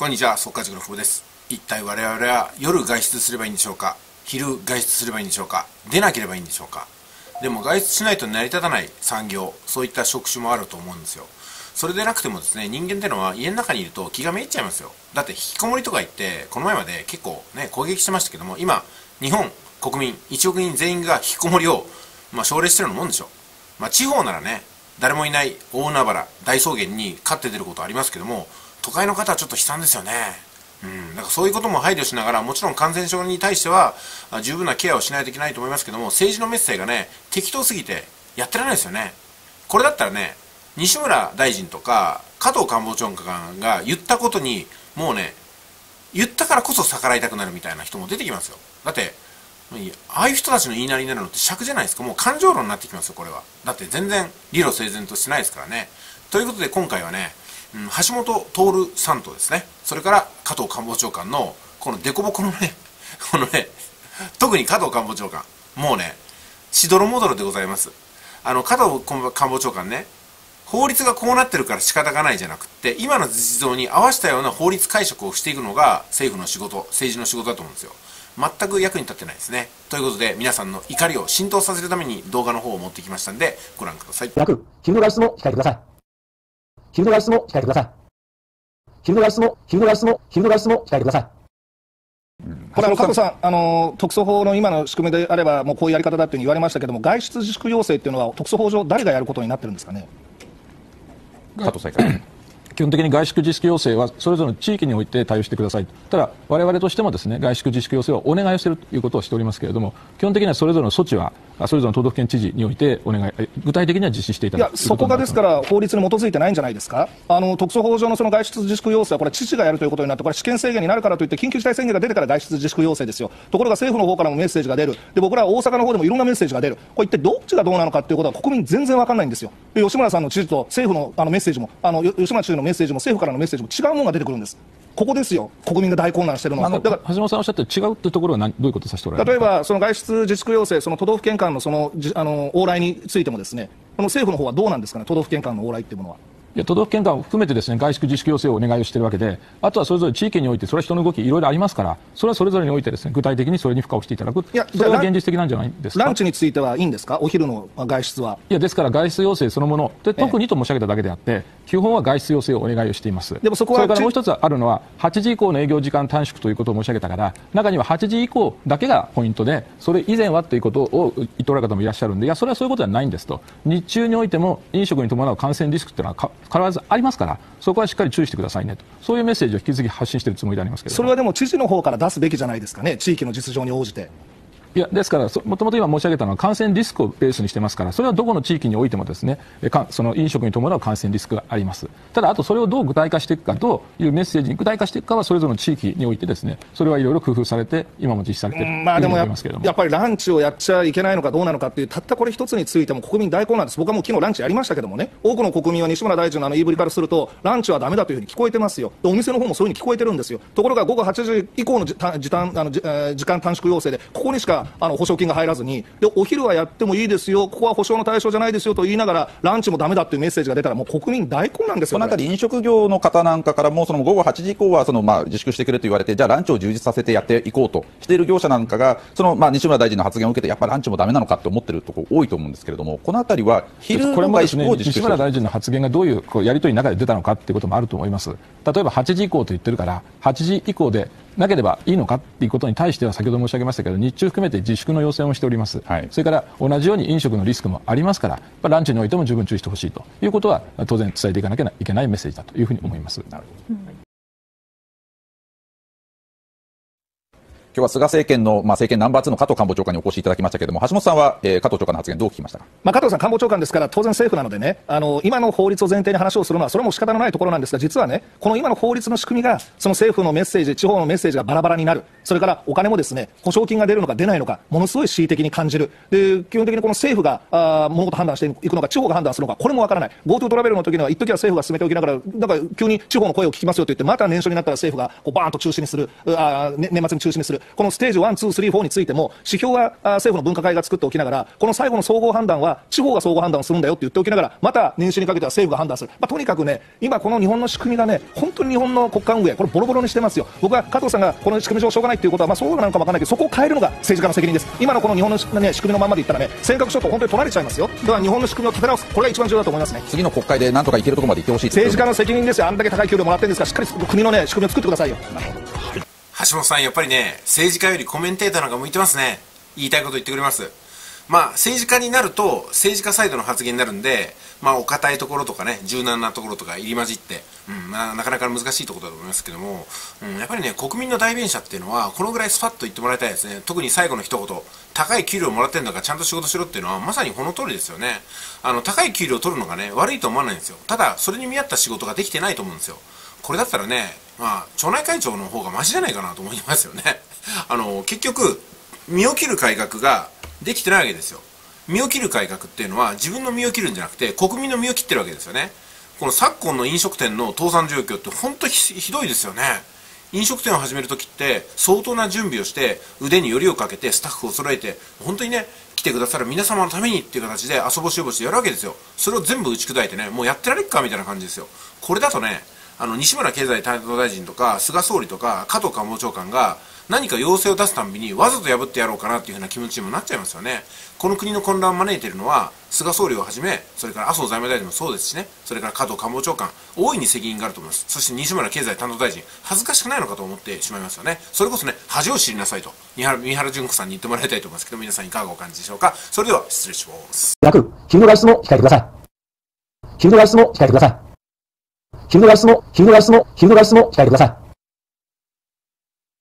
こんにちは、速稼塾の久保です。一体我々は夜外出すればいいんでしょうか、昼外出すればいいんでしょうか、出なければいいんでしょうか。でも外出しないと成り立たない産業、そういった職種もあると思うんですよ。それでなくてもですね、人間ってのは家の中にいると気がめいっちゃいますよ。だって引きこもりとか言ってこの前まで結構ね攻撃してましたけども、今日本国民1億人全員が引きこもりを奨励してるようなもんでしょ。地方ならね、誰もいない大海原大草原に飼って出ることありますけども、都会の方はちょっと悲惨ですよね。だからそういうことも配慮しながら、もちろん感染症に対しては十分なケアをしないといけないと思いますけども、政治のメッセージがね適当すぎてやってられないですよね。これだったらね、西村大臣とか加藤官房長官が言ったことにもうね、言ったからこそ逆らいたくなるみたいな人も出てきますよ。だってああいう人たちの言いなりになるのって尺じゃないですか。もう感情論になってきますよ、これは。だって全然理路整然としてないですからね。ということで今回はね、橋本徹さんとですね、それから加藤官房長官のこの凸凹のね、このね、特に加藤官房長官、もうね、しどろもどろでございます。加藤官房長官ね、法律がこうなってるから仕方がないじゃなくって、今の実情に合わせたような法律解釈をしていくのが政府の仕事、政治の仕事だと思うんですよ。全く役に立ってないですね。ということで皆さんの怒りを浸透させるために動画の方を持ってきましたんでご覧ください。 昼の外出も控えてください。昼の外出も控えてください。昼の外出も控えてください。 これ加藤さん、特措法の今の仕組みであればもうこういうやり方だというふうに言われましたけども、外出自粛要請っていうのは特措法上誰がやることになってるんですかね。 加藤さん基本的に外出自粛要請はそれぞれの地域において対応してください。ただ我々としてもですね、外出自粛要請はお願いをしているということをしておりますけれども、基本的にはそれぞれの措置はそれぞれの都道府県知事においてお願い、具体的には実施していただく。 そこがですから法律に基づいてないんじゃないですか。特措法上のその外出自粛要請はこれ知事がやるということになって、これ私権制限になるからといって緊急事態宣言が出てから外出自粛要請ですよ。ところが政府の方からもメッセージが出る。で僕ら大阪の方でもいろんなメッセージが出る。これ一体どっちがどうなのかということは国民全然わかんないんですよ。で吉村さんの知事と政府のメッセージも吉村知事のメッセージも政府からのメッセージも違うものが出てくるんです。ここですよ、国民が大混乱してるのは。だから橋本さんおっしゃってる違うというところはどういうことを指しておられる例えばその外出自粛要請、その都道府県間の往来についてもですね、政府の方はどうなんですかね、都道府県間の往来っていうものは。 都道府県間を含めてですね、外出自粛要請をお願いをしているわけで、あとはそれぞれ地域においてそれは人の動きいろいろありますから、それはそれぞれにおいてですね、具体的にそれに負荷をしていただく。それが現実的なんじゃないですか。 ランチについてはいいんですか、お昼の外出は。 ですから外出要請そのもので特にと申し上げただけであって、基本は外出要請をお願いをしています。 でもそこはそれからもう一つあるのは8時以降の営業時間短縮ということを申し上げたから、中には8時以降だけがポイントで、それ以前はということを言っておられる方もいらっしゃるんで、いやそれはそういうことではないんですと。日中においても飲食に伴う感染リスクというのは必ずありますから、そこはしっかり注意してくださいねと、そういうメッセージを引き続き発信しているつもりでありますけれども。 それはでも知事の方から出すべきじゃないですかね、地域の実情に応じて。 ですからもともと今申し上げたのは感染リスクをベースにしてますから、それはどこの地域においてもですね、その飲食に伴う感染リスクがあります。ただあとそれをどう具体化していくか、どういうメッセージに具体化していくかはそれぞれの地域においてですね、それはいろいろ工夫されて今も実施されているというふうに思いますけれども、 やっぱりランチをやっちゃいけないのかどうなのかっていうたったこれ一つについても国民大混乱です。僕はもう昨日ランチやりましたけどもね、多くの国民は西村大臣の言いぶりからするとランチはダメだというふうに聞こえてますよ。でお店の方もそういうふうに聞こえてるんですよ。ところが午後8時以降の時間短縮要請でここにしか保証金が入らずに、でお昼はやってもいいですよ、ここは保証の対象じゃないですよと言いながらランチもダメだというメッセージが出たらもう国民大混乱ですよ。 このあたり飲食業の方なんかからもその午後8時以降は自粛してくれと言われて、じゃあランチを充実させてやっていこうとしている業者なんかが西村大臣の発言を受けてやっぱりランチもダメなのかと思っているところ多いと思うんですけれども、このあたりは昼の外食を自粛して西村大臣の発言がどういうやり取りの中で出たのかということもあると思います。例えば8時以降と言ってるから8時以降でなければいいのかということに対しては先ほど申し上げましたけど、日中含めて自粛の要請をしております、それから同じように飲食のリスクもありますから、ランチにおいても十分注意してほしいということは当然伝えていかなきゃいけないメッセージだというふうに思います。 今日は菅政権の、政権ナンバー2の加藤官房長官にお越しいただきましたけれども、橋本さんは、加藤長官の発言どう聞きましたか。 加藤さん官房長官ですから当然政府なのでね、今の法律を前提に話をするのはそれも仕方のないところなんですが、実はねこの今の法律の仕組みがその政府のメッセージ、地方のメッセージがバラバラになる、それからお金もですね保証金が出るのか出ないのかものすごい恣意的に感じる。で基本的にこの政府が物事判断していくのか地方が判断するのかこれもわからない。 GoTo トラベルの時には一時は政府が進めておきながら急に地方の声を聞きますよと言ってまた年初になったら政府がバーンと中止にする、年末に中止にする。 このステージ1、2、3、4についても、指標は政府の分科会が作っておきながら、この最後の総合判断は地方が総合判断をするんだよって言っておきながら、また年始にかけては政府が判断する。とにかくね、今この日本の仕組みがね、本当に日本の国家運営、これボロボロにしてますよ。僕は加藤さんがこの仕組み上しょうがないっていうことは、そうなのかもわからないけど、そこを変えるのが政治家の責任です。今のこの日本の、仕組みのままでいったらね、尖閣諸島本当に取られちゃいますよ。だから日本の仕組みを立て直す。これが一番重要だと思いますね。 次の国会でなんとかいけるところまで行ってほしい。 政治家の責任ですよ。あんだけ高い給料もらってるんですから、しっかり国のね、仕組みを作ってくださいよ。 橋本さん、やっぱりね、政治家よりコメンテーターなんか向いてますね。言いたいこと言ってくれます。政治家になると政治家サイドの発言になるんで、お堅いところとかね、柔軟なところとか入り混じって、なかなか難しいところだと思いますけども、やっぱりね、国民の代弁者っていうのはこのぐらいスパッと言ってもらいたいですね。特に最後の一言、高い給料もらってんだからちゃんと仕事しろっていうのはまさにこの通りですよね。高い給料を取るのがね、悪いと思わないんですよ。ただそれに見合った仕事ができてないと思うんですよ。これだったらね、町内会長の方がマシじゃないかなと思いますよね。結局身を切る改革ができてないわけですよ。身を切る改革っていうのは自分の身を切るんじゃなくて国民の身を切ってるわけですよね。この昨今の飲食店の倒産状況って本当にひどいですよね。飲食店を始めるときって相当な準備をして腕によりをかけてスタッフを揃えて本当にね、来てくださる皆様のためにっていう形で遊ぼしよぼしやるわけですよ。それを全部打ち砕いてね、もうやってられっかみたいな感じですよ。これだとね、西村経済担当大臣とか菅総理とか加藤官房長官が何か要請を出すたんびにわざと破ってやろうかなっていう風な気持ちにもなっちゃいますよね。この国の混乱を招いているのは菅総理をはじめ、それから麻生財務大臣もそうですしね、それから加藤官房長官、大いに責任があると思います。そして西村経済担当大臣、恥ずかしくないのかと思ってしまいますよね。それこそね、恥を知りなさいと三原純子さんに言ってもらいたいと思いますけど、皆さんいかがお感じでしょうか。それでは失礼します。 昼の外出も控えてください。昼の外出も控えてください。昼の外出も控えてください。